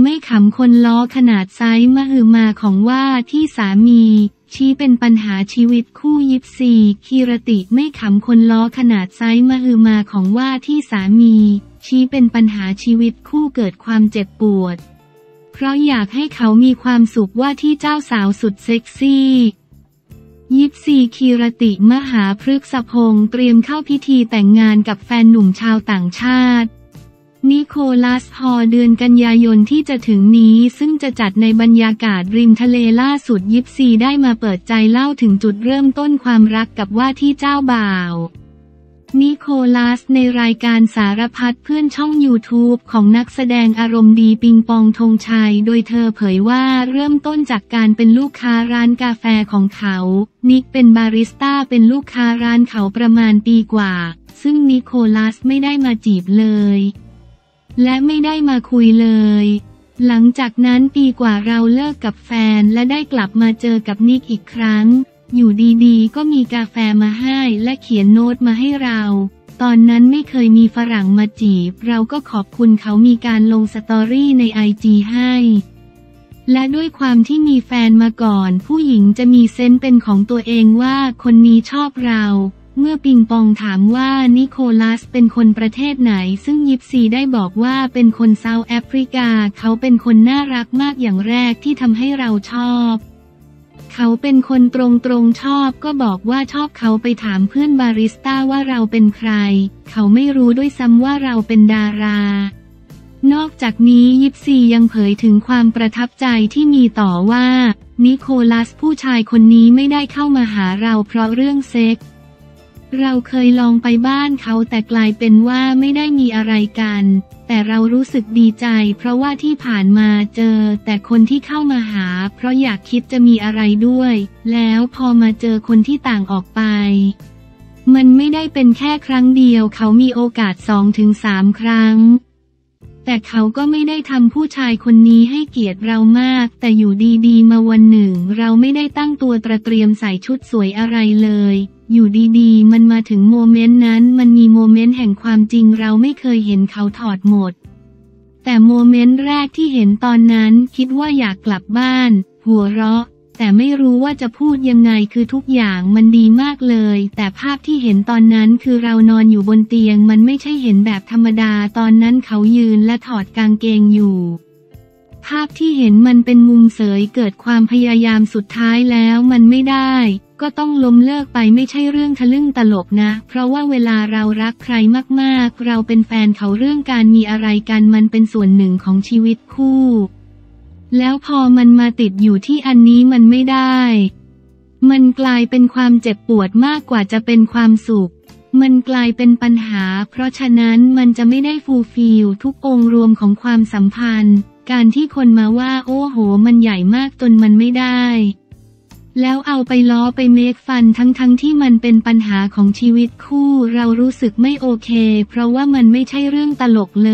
ไม่ขำคนล้อขนาดไซส์มหึมาของว่าที่สามีชี้เป็นปัญหาชีวิตคู่ยิปซีคีรติไม่ขำคนล้อขนาดไซส์มหึมาของว่าที่สามีชี้เป็นปัญหาชีวิตคู่เกิดความเจ็บปวดเพราะอยากให้เขามีความสุขว่าที่เจ้าสาวสุดเซ็กซี่ยิปซีคีรติมหาพฤกษพงศ์เตรียมเข้าพิธีแต่งงานกับแฟนหนุ่มชาวต่างชาตินิโคลัสฮอเดือนกันยายนที่จะถึงนี้ซึ่งจะจัดในบรรยากาศริมทะเลล่าสุดยิปซีได้มาเปิดใจเล่าถึงจุดเริ่มต้นความรักกับว่าที่เจ้าบ่าวนิโคลัสในรายการสารพัดเพื่อนช่อง YouTube ของนักแสดงอารมณ์ดีปิงปองธงชัยโดยเธอเผยว่าเริ่มต้นจากการเป็นลูกค้าร้านกาแฟของเขานิกเป็นบาริสต้าเป็นลูกค้าร้านเขาประมาณปีกว่าซึ่งนิโคลัสไม่ได้มาจีบเลยและไม่ได้มาคุยเลยหลังจากนั้นปีกว่าเราเลิกกับแฟนและได้กลับมาเจอกับนิกอีกครั้งอยู่ดีๆก็มีกาแฟมาให้และเขียนโน้ตมาให้เราตอนนั้นไม่เคยมีฝรั่งมาจีบเราก็ขอบคุณเขามีการลงสตอรี่ในIGให้และด้วยความที่มีแฟนมาก่อนผู้หญิงจะมีเซนส์เป็นของตัวเองว่าคนนี้ชอบเราเมื่อปิงปองถามว่านิโคลัสเป็นคนประเทศไหนซึ่งยิปซีได้บอกว่าเป็นคนเซาท์แอฟริกาเขาเป็นคนน่ารักมากอย่างแรกที่ทำให้เราชอบเขาเป็นคนตรงๆชอบก็บอกว่าชอบเขาไปถามเพื่อนบาริสต้าว่าเราเป็นใครเขาไม่รู้ด้วยซ้ำว่าเราเป็นดารานอกจากนี้ยิปซียังเผยถึงความประทับใจที่มีต่อว่านิโคลัสผู้ชายคนนี้ไม่ได้เข้ามาหาเราเพราะเรื่องเซ็กส์เราเคยลองไปบ้านเขาแต่กลายเป็นว่าไม่ได้มีอะไรกันแต่เรารู้สึกดีใจเพราะว่าที่ผ่านมาเจอแต่คนที่เข้ามาหาเพราะอยากคิดจะมีอะไรด้วยแล้วพอมาเจอคนที่ต่างออกไปมันไม่ได้เป็นแค่ครั้งเดียวเขามีโอกาส 2-3 ครั้งแต่เขาก็ไม่ได้ทำผู้ชายคนนี้ให้เกียรติเรามากแต่อยู่ดีๆมาวันหนึ่งเราไม่ได้ตั้งตัวเตรียมใส่ชุดสวยอะไรเลยอยู่ดีๆมันมาถึงโมเมนต์นั้นมันมีโมเมนต์แห่งความจริงเราไม่เคยเห็นเขาถอดหมดแต่โมเมนต์แรกที่เห็นตอนนั้นคิดว่าอยากกลับบ้านหัวเราะแต่ไม่รู้ว่าจะพูดยังไงคือทุกอย่างมันดีมากเลยแต่ภาพที่เห็นตอนนั้นคือเรานอนอยู่บนเตียงมันไม่ใช่เห็นแบบธรรมดาตอนนั้นเขายืนและถอดกางเกงอยู่ภาพที่เห็นมันเป็นมุมเสยเกิดความพยายามสุดท้ายแล้วมันไม่ได้ก็ต้องล้มเลิกไปไม่ใช่เรื่องทะลึ่งตลกนะเพราะว่าเวลาเรารักใครมากๆเราเป็นแฟนเขาเรื่องการมีอะไรกันมันเป็นส่วนหนึ่งของชีวิตคู่แล้วพอมันมาติดอยู่ที่อันนี้มันไม่ได้มันกลายเป็นความเจ็บปวดมากกว่าจะเป็นความสุขมันกลายเป็นปัญหาเพราะฉะนั้นมันจะไม่ได้ฟูลฟิลทุกองค์รวมของความสัมพันธ์การที่คนมาว่าโอ้โหมันใหญ่มากจนมันไม่ได้แล้วเอาไปล้อไปเมคฟันทั้งที่มันเป็นปัญหาของชีวิตคู่เรารู้สึกไม่โอเคเพราะว่ามันไม่ใช่เรื่องตลกเล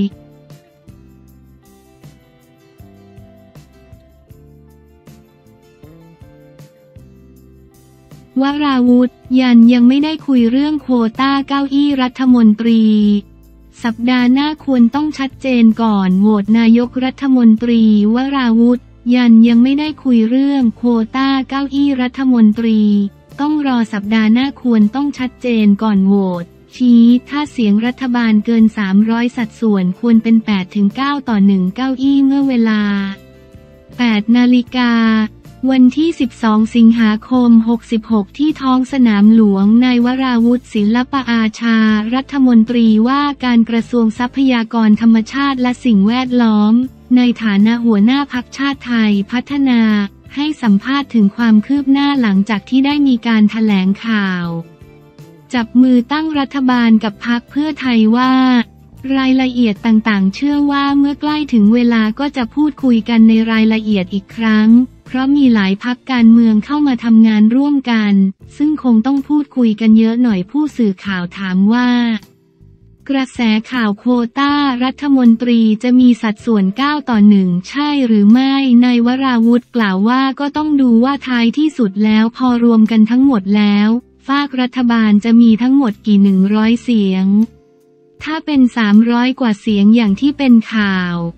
ยวราวุธยังไม่ได้คุยเรื่องโควต้าเก้าอี้รัฐมนตรีสัปดาห์หน้าควรต้องชัดเจนก่อนโหวตนายกรัฐมนตรีวราวุธยังไม่ได้คุยเรื่องโควต้าเก้าอี้รัฐมนตรีต้องรอสัปดาห์หน้าควรต้องชัดเจนก่อนโหวตชี้ถ้าเสียงรัฐบาลเกิน300สัดส่วนควรเป็น 8-9 ต่อ 1 เก้าอี้เมื่อเวลา 8 นาฬิกาวันที่ 12 สิงหาคม 66 ที่ท้องสนามหลวงนายวราวุธศิลปอาชารัฐมนตรีว่าการกระทรวงทรัพยากรธรรมชาติและสิ่งแวดล้อมในฐานะหัวหน้าพรรคชาติไทยพัฒนาให้สัมภาษณ์ถึงความคืบหน้าหลังจากที่ได้มีการแถลงข่าวจับมือตั้งรัฐบาลกับพรรคเพื่อไทยว่ารายละเอียดต่างๆเชื่อว่าเมื่อใกล้ถึงเวลาก็จะพูดคุยกันในรายละเอียดอีกครั้งเพราะมีหลายพรรคการเมืองเข้ามาทำงานร่วมกันซึ่งคงต้องพูดคุยกันเยอะหน่อยผู้สื่อข่าวถามว่ากระแสข่าวโควต้ารัฐมนตรีจะมีสัดส่วน9 ต่อ 1ใช่หรือไม่นายวราวุธกล่าวว่าก็ต้องดูว่าท้ายที่สุดแล้วพอรวมกันทั้งหมดแล้วฝากรัฐบาลจะมีทั้งหมดกี่100 เสียงถ้าเป็น300 กว่าเสียงอย่างที่เป็นข่าว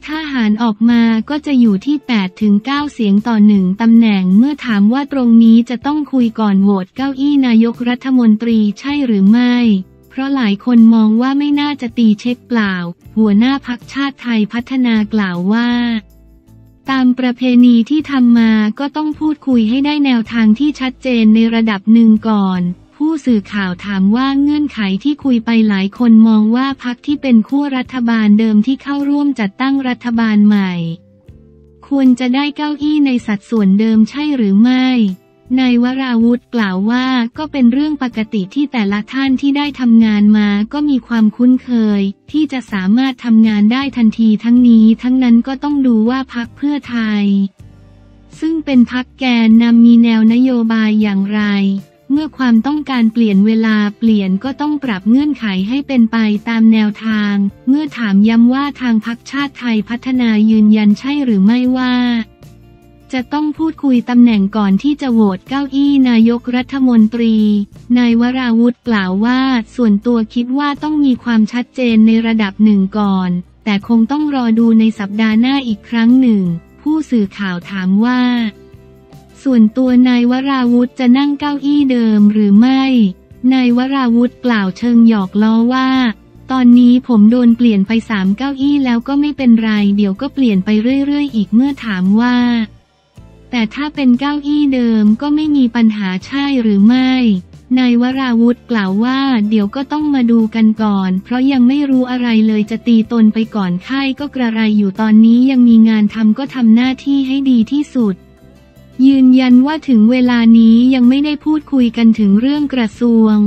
ถ้าหารออกมาก็จะอยู่ที่ 8-9 เสียงต่อ1ตำแหน่งเมื่อถามว่าตรงนี้จะต้องคุยก่อนโหวตเก้าอี้นายกรัฐมนตรีใช่หรือไม่เพราะหลายคนมองว่าไม่น่าจะตีเช็คเปล่าหัวหน้าพรรคชาติไทยพัฒนากล่าวว่าตามประเพณีที่ทำมาก็ต้องพูดคุยให้ได้แนวทางที่ชัดเจนในระดับหนึ่งก่อนผู้สื่อข่าวถามว่าเงื่อนไขที่คุยไปหลายคนมองว่าพรรคที่เป็นขั้วรัฐบาลเดิมที่เข้าร่วมจัดตั้งรัฐบาลใหม่ควรจะได้เก้าอี้ในสัดส่วนเดิมใช่หรือไม่นายวราวุธกล่าวว่าก็เป็นเรื่องปกติที่แต่ละท่านที่ได้ทำงานมาก็มีความคุ้นเคยที่จะสามารถทำงานได้ทันทีทั้งนี้ทั้งนั้นก็ต้องดูว่าพรรคเพื่อไทยซึ่งเป็นพรรคแกนนำมีแนวนโยบายอย่างไรเมื่อความต้องการเปลี่ยนเวลาเปลี่ยนก็ต้องปรับเงื่อนไขให้เป็นไปตามแนวทางเมื่อถามย้ำว่าทางพรรคชาติไทยพัฒนายืนยันใช่หรือไม่ว่าจะต้องพูดคุยตำแหน่งก่อนที่จะโหวตเก้าอี้นายกรัฐมนตรีนายวราวุธกล่าวว่าส่วนตัวคิดว่าต้องมีความชัดเจนในระดับหนึ่งก่อนแต่คงต้องรอดูในสัปดาห์หน้าอีกครั้งหนึ่งผู้สื่อข่าวถามว่าส่วนตัวนายวราวุธจะนั่งเก้าอี้เดิมหรือไม่นายวราวุธกล่าวเชิงหยอกล้อว่าตอนนี้ผมโดนเปลี่ยนไป3 เก้าอี้แล้วก็ไม่เป็นไรเดี๋ยวก็เปลี่ยนไปเรื่อยๆอีกเมื่อถามว่าแต่ถ้าเป็นเก้าอี้เดิมก็ไม่มีปัญหาใช่หรือไม่นายวราวุธกล่าวว่าเดี๋ยวก็ต้องมาดูกันก่อนเพราะยังไม่รู้อะไรเลยจะตีตนไปก่อนค่ายก็กระไรอยู่ตอนนี้ยังมีงานทำก็ทำหน้าที่ให้ดีที่สุดยืนยันว่าถึงเวลานี้ยังไม่ได้พูดคุยกันถึงเรื่องกระทรวง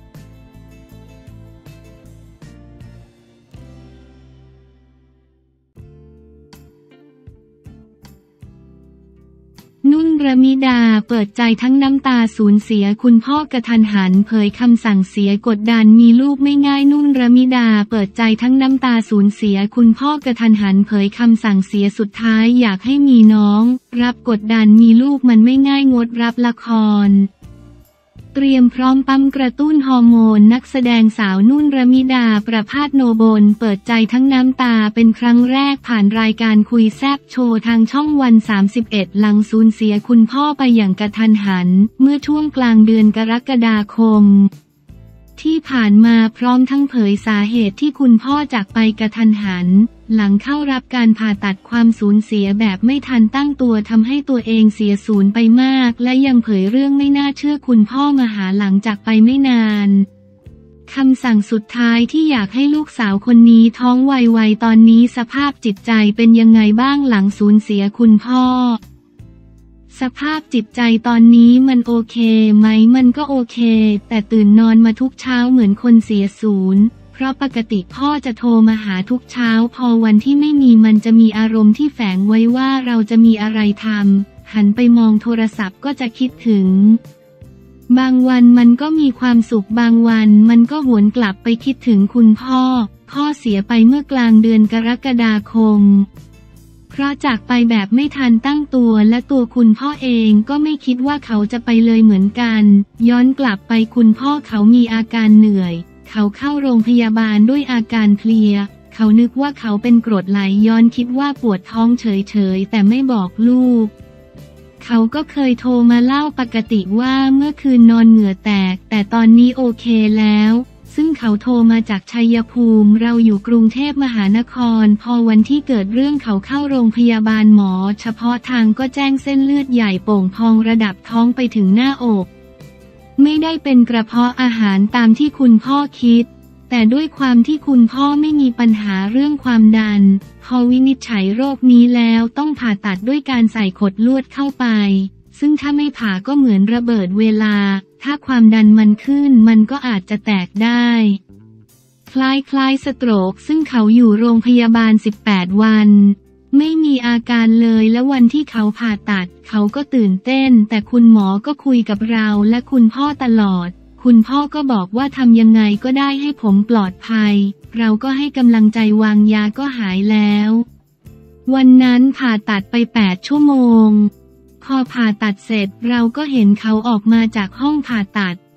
นุ่นระมิดาเปิดใจทั้งน้ำตาสูญเสียคุณพ่อกระทันหันเผยคำสั่งเสียกดดันมีลูกไม่ง่ายนุ่นระมิดาเปิดใจทั้งน้ำตาสูญเสียคุณพ่อกระทันหันเผยคำสั่งเสียสุดท้ายอยากให้มีน้องรับกดดันมีลูกมันไม่ง่ายงดรับละครเตรียมพร้อมปั๊มกระตุ้นฮอร์โมนนักแสดงสาวนุ่นระมิดาประภาสโนบลเปิดใจทั้งน้ำตาเป็นครั้งแรกผ่านรายการคุยแซบโชว์ทางช่องวัน 31หลังสูญเสียคุณพ่อไปอย่างกระทันหันเมื่อช่วงกลางเดือนกรกฎาคมที่ผ่านมาพร้อมทั้งเผยสาเหตุที่คุณพ่อจากไปกระทันหันหลังเข้ารับการผ่าตัดความสูญเสียแบบไม่ทันตั้งตัวทำให้ตัวเองเสียศูนย์ไปมากและยังเผยเรื่องไม่น่าเชื่อคุณพ่อมาหาหลังจากไปไม่นานคำสั่งสุดท้ายที่อยากให้ลูกสาวคนนี้ท้องไวๆตอนนี้สภาพจิตใจเป็นยังไงบ้างหลังสูญเสียคุณพ่อสภาพจิตใจตอนนี้มันโอเคไหมมันก็โอเคแต่ตื่นนอนมาทุกเช้าเหมือนคนเสียศูนย์เพราะปกติพ่อจะโทรมาหาทุกเช้าพอวันที่ไม่มีมันจะมีอารมณ์ที่แฝงไว้ว่าเราจะมีอะไรทำหันไปมองโทรศัพท์ก็จะคิดถึงบางวันมันก็มีความสุขบางวันมันก็หวนกลับไปคิดถึงคุณพ่อเสียไปเมื่อกลางเดือนกรกฎาคมเพราะจากไปแบบไม่ทันตั้งตัวและตัวคุณพ่อเองก็ไม่คิดว่าเขาจะไปเลยเหมือนกันย้อนกลับไปคุณพ่อเขามีอาการเหนื่อยเขาเข้าโรงพยาบาลด้วยอาการเพลียเขานึกว่าเขาเป็นกรดไหลย้อนคิดว่าปวดท้องเฉยๆแต่ไม่บอกลูกเขาก็เคยโทรมาเล่าปกติว่าเมื่อคืนนอนเหงื่อแตกแต่ตอนนี้โอเคแล้วซึ่งเขาโทรมาจากชัยภูมิเราอยู่กรุงเทพมหานครพอวันที่เกิดเรื่องเขาเข้าโรงพยาบาลหมอเฉพาะทางก็แจ้งเส้นเลือดใหญ่โป่งพองระดับท้องไปถึงหน้าอกไม่ได้เป็นกระเพาะอาหารตามที่คุณพ่อคิดแต่ด้วยความที่คุณพ่อไม่มีปัญหาเรื่องความดันพอวินิจฉัยโรคนี้แล้วต้องผ่าตัดด้วยการใส่ขดลวดเข้าไปซึ่งถ้าไม่ผ่าก็เหมือนระเบิดเวลาถ้าความดันมันขึ้นมันก็อาจจะแตกได้คล้ายสโตรกซึ่งเขาอยู่โรงพยาบาล18 วันไม่มีอาการเลยและวันที่เขาผ่าตัดเขาก็ตื่นเต้นแต่คุณหมอก็คุยกับเราและคุณพ่อตลอดคุณพ่อก็บอกว่าทำยังไงก็ได้ให้ผมปลอดภัยเราก็ให้กำลังใจวางยาก็หายแล้ววันนั้นผ่าตัดไป8 ชั่วโมงพอผ่าตัดเสร็จเราก็เห็นเขาออกมาจากห้องผ่าตัด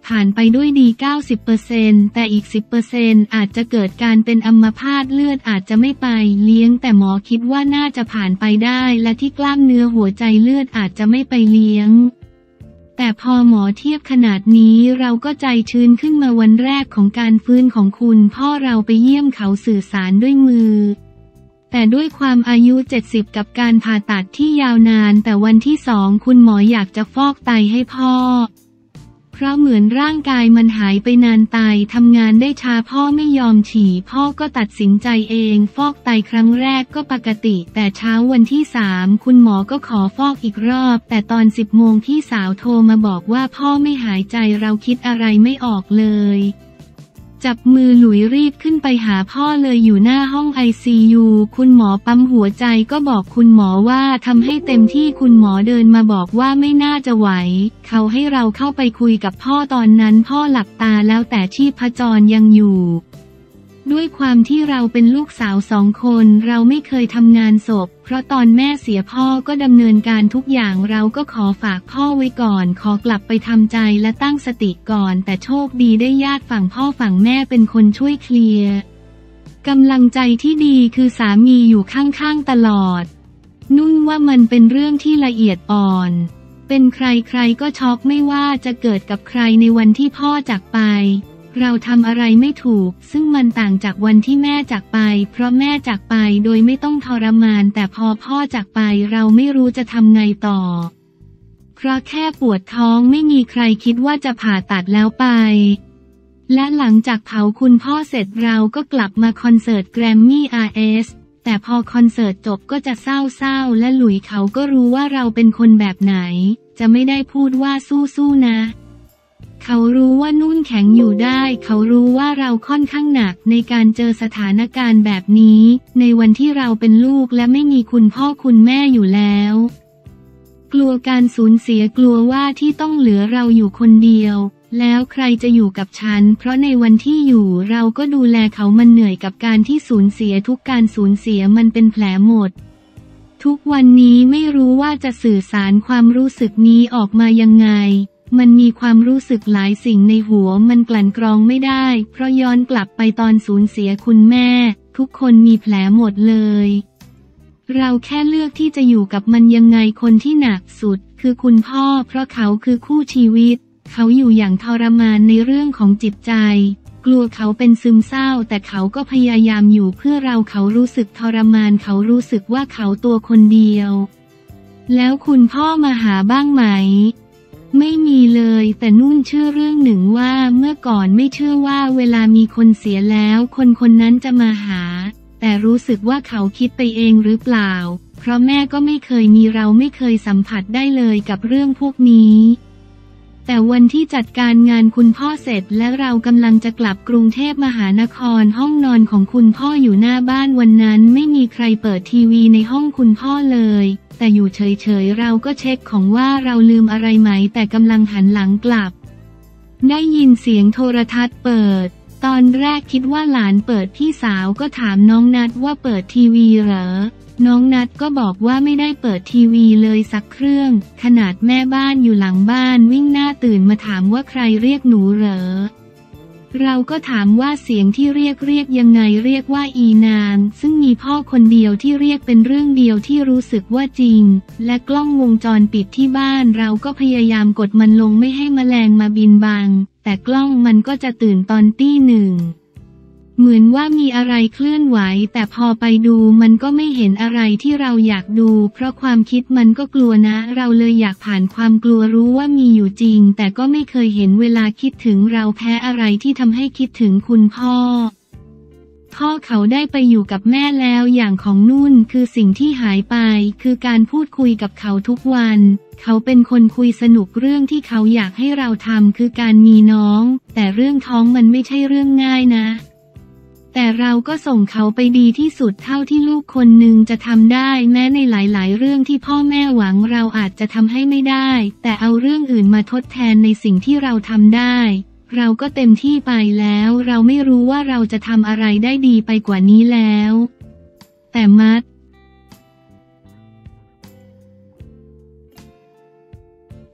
ผ่านไปด้วยดี 90% แต่อีก 10% อาจจะเกิดการเป็นอัมพาตเลือดอาจจะไม่ไปเลี้ยงแต่หมอคิดว่าน่าจะผ่านไปได้และที่กล้ามเนื้อหัวใจเลือดอาจจะไม่ไปเลี้ยงแต่พอหมอเทียบขนาดนี้เราก็ใจชื้นขึ้นมาวันแรกของการฟื้นของคุณพ่อเราไปเยี่ยมเขาสื่อสารด้วยมือแต่ด้วยความอายุ70กับการผ่าตัดที่ยาวนานแต่วันที่2คุณหมออยากจะฟอกไตให้พ่อเพราะเหมือนร่างกายมันหายไปนานไตทำงานได้ช้าพ่อไม่ยอมฉี่พ่อก็ตัดสินใจเองฟอกไตครั้งแรกก็ปกติแต่เช้าวันที่3คุณหมอก็ขอฟอกอีกรอบแต่ตอน10 โมงพี่สาวโทรมาบอกว่าพ่อไม่หายใจเราคิดอะไรไม่ออกเลยจับมือหลุยรีบขึ้นไปหาพ่อเลยอยู่หน้าห้อง ICU คุณหมอปั๊มหัวใจก็บอกคุณหมอว่าทำให้เต็มที่คุณหมอเดินมาบอกว่าไม่น่าจะไหวเขาให้เราเข้าไปคุยกับพ่อตอนนั้นพ่อหลับตาแล้วแต่ชีพจรยังอยู่ด้วยความที่เราเป็นลูกสาว2 คนเราไม่เคยทำงานศพเพราะตอนแม่เสียพ่อก็ดำเนินการทุกอย่างเราก็ขอฝากพ่อไว้ก่อนขอกลับไปทำใจและตั้งสติก่อนแต่โชคดีได้ญาติฝั่งพ่อฝั่งแม่เป็นคนช่วยเคลียร์กำลังใจที่ดีคือสามีอยู่ข้างๆตลอดนุ่นว่ามันเป็นเรื่องที่ละเอียดอ่อนเป็นใครๆก็ช็อกไม่ว่าจะเกิดกับใครในวันที่พ่อจากไปเราทำอะไรไม่ถูกซึ่งมันต่างจากวันที่แม่จากไปเพราะแม่จากไปโดยไม่ต้องทรมานแต่พอพ่อจากไปเราไม่รู้จะทำไงต่อเพราะแค่ปวดท้องไม่มีใครคิดว่าจะผ่าตัดแล้วไปและหลังจากเผาคุณพ่อเสร็จเราก็กลับมาคอนเสิร์ตแกรมมี่ RS แต่พอคอนเสิร์ตจบก็จะเศร้าๆและหลุยเขาก็รู้ว่าเราเป็นคนแบบไหนจะไม่ได้พูดว่าสู้ๆนะเขารู้ว่านุ่นแข็งอยู่ได้เขารู้ว่าเราค่อนข้างหนักในการเจอสถานการณ์แบบนี้ในวันที่เราเป็นลูกและไม่มีคุณพ่อคุณแม่อยู่แล้วกลัวการสูญเสียกลัวว่าที่ต้องเหลือเราอยู่คนเดียวแล้วใครจะอยู่กับฉันเพราะในวันที่อยู่เราก็ดูแลเขามันเหนื่อยกับการที่สูญเสียทุกการสูญเสียมันเป็นแผลหมดทุกวันนี้ไม่รู้ว่าจะสื่อสารความรู้สึกนี้ออกมายังไงมันมีความรู้สึกหลายสิ่งในหัวมันกลั่นกรองไม่ได้เพราะย้อนกลับไปตอนสูญเสียคุณแม่ทุกคนมีแผลหมดเลยเราแค่เลือกที่จะอยู่กับมันยังไงคนที่หนักสุดคือคุณพ่อเพราะเขาคือคู่ชีวิตเขาอยู่อย่างทรมานในเรื่องของจิตใจกลัวเขาเป็นซึมเศร้าแต่เขาก็พยายามอยู่เพื่อเราเขารู้สึกทรมานเขารู้สึกว่าเขาตัวคนเดียวแล้วคุณพ่อมาหาบ้างไหมไม่มีเลยแต่นุ่นเชื่อเรื่องหนึ่งว่าเมื่อก่อนไม่เชื่อว่าเวลามีคนเสียแล้วคนนั้นจะมาหาแต่รู้สึกว่าเขาคิดไปเองหรือเปล่าเพราะแม่ก็ไม่เคยมีเราไม่เคยสัมผัสได้เลยกับเรื่องพวกนี้แต่วันที่จัดการงานคุณพ่อเสร็จและเรากำลังจะกลับกรุงเทพมหานครห้องนอนของคุณพ่ออยู่หน้าบ้านวันนั้นไม่มีใครเปิดทีวีในห้องคุณพ่อเลยแต่อยู่เฉยๆเราก็เช็คของว่าเราลืมอะไรไหมแต่กำลังหันหลังกลับได้ยินเสียงโทรทัศน์เปิดตอนแรกคิดว่าหลานเปิดพี่สาวก็ถามน้องนัดว่าเปิดทีวีเหรอน้องนัดก็บอกว่าไม่ได้เปิดทีวีเลยสักเครื่องขนาดแม่บ้านอยู่หลังบ้านวิ่งหน้าตื่นมาถามว่าใครเรียกหนูเหรอเราก็ถามว่าเสียงที่เรียกยังไงเรียกว่าอีนางซึ่งมีพ่อคนเดียวที่เรียกเป็นเรื่องเดียวที่รู้สึกว่าจริงและกล้องวงจรปิดที่บ้านเราก็พยายามกดมันลงไม่ให้แมลงมาบินบังแต่กล้องมันก็จะตื่นตอน 1:00 เหมือนว่ามีอะไรเคลื่อนไหวแต่พอไปดูมันก็ไม่เห็นอะไรที่เราอยากดูเพราะความคิดมันก็กลัวนะเราเลยอยากผ่านความกลัวรู้ว่ามีอยู่จริงแต่ก็ไม่เคยเห็นเวลาคิดถึงเราแพ้อะไรที่ทำให้คิดถึงคุณพ่อเขาได้ไปอยู่กับแม่แล้วอย่างของนุ่นคือสิ่งที่หายไปคือการพูดคุยกับเขาทุกวันเขาเป็นคนคุยสนุกเรื่องที่เขาอยากให้เราทำคือการมีน้องแต่เรื่องท้องมันไม่ใช่เรื่องง่ายนะแต่เราก็ส่งเขาไปดีที่สุดเท่าที่ลูกคนหนึ่งจะทำได้แม้ในหลายๆเรื่องที่พ่อแม่หวังเราอาจจะทำให้ไม่ได้แต่เอาเรื่องอื่นมาทดแทนในสิ่งที่เราทำได้เราก็เต็มที่ไปแล้วเราไม่รู้ว่าเราจะทำอะไรได้ดีไปกว่านี้แล้วแต่มัด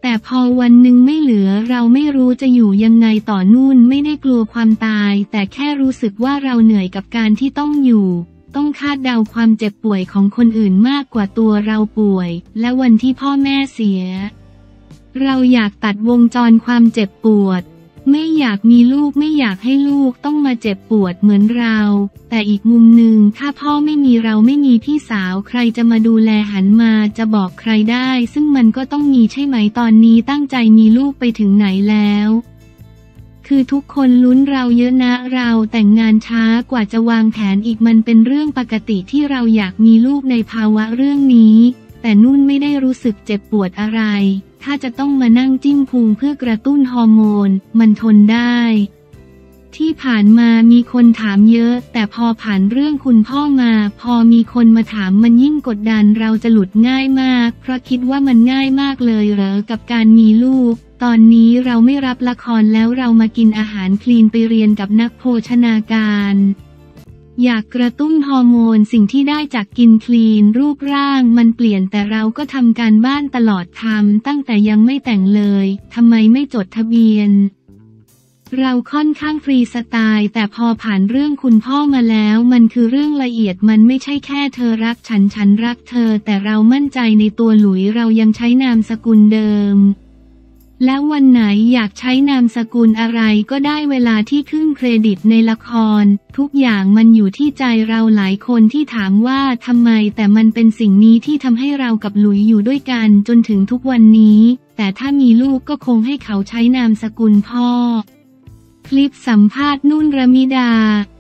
แต่พอวันหนึ่งไม่เหลือเราไม่รู้จะอยู่ยังไงต่อนู่นไม่ได้กลัวความตายแต่แค่รู้สึกว่าเราเหนื่อยกับการที่ต้องอยู่ต้องคาดเดาความเจ็บป่วยของคนอื่นมากกว่าตัวเราป่วยและวันที่พ่อแม่เสียเราอยากตัดวงจรความเจ็บปวดไม่อยากมีลูกไม่อยากให้ลูกต้องมาเจ็บปวดเหมือนเราแต่อีกมุมหนึ่งถ้าพ่อไม่มีเราไม่มีพี่สาวใครจะมาดูแลหันมาจะบอกใครได้ซึ่งมันก็ต้องมีใช่ไหมตอนนี้ตั้งใจมีลูกไปถึงไหนแล้วคือทุกคนลุ้นเราเยอะนะเราแต่งงานช้ากว่าจะวางแผนอีกมันเป็นเรื่องปกติที่เราอยากมีลูกในภาวะเรื่องนี้แต่นุ่นไม่ได้รู้สึกเจ็บปวดอะไรถ้าจะต้องมานั่งจิ้มพุงเพื่อกระตุ้นฮอร์โมนมันทนได้ที่ผ่านมามีคนถามเยอะแต่พอผ่านเรื่องคุณพ่อมาพอมีคนมาถามมันยิ่งกดดันเราจะหลุดง่ายมากเพราะคิดว่ามันง่ายมากเลยเหรอกับการมีลูกตอนนี้เราไม่รับละครแล้วเรามากินอาหารคลีนไปเรียนกับนักโภชนาการอยากกระตุ้นฮอร์โมนสิ่งที่ได้จากกินคลีนรูปร่างมันเปลี่ยนแต่เราก็ทำการบ้านตลอดทำตั้งแต่ยังไม่แต่งเลยทำไมไม่จดทะเบียนเราค่อนข้างฟรีสไตล์แต่พอผ่านเรื่องคุณพ่อมาแล้วมันคือเรื่องละเอียดมันไม่ใช่แค่เธอรักฉันรักเธอแต่เรามั่นใจในตัวหลุยเรายังใช้นามสกุลเดิมแล้ววันไหนอยากใช้นามสกุลอะไรก็ได้เวลาที่ขึ้นเครดิตในละครทุกอย่างมันอยู่ที่ใจเราหลายคนที่ถามว่าทำไมแต่มันเป็นสิ่งนี้ที่ทำให้เรากับหลุยอยู่ด้วยกันจนถึงทุกวันนี้แต่ถ้ามีลูกก็คงให้เขาใช้นามสกุลพ่อคลิปสัมภาษณ์นุ่นรมิดา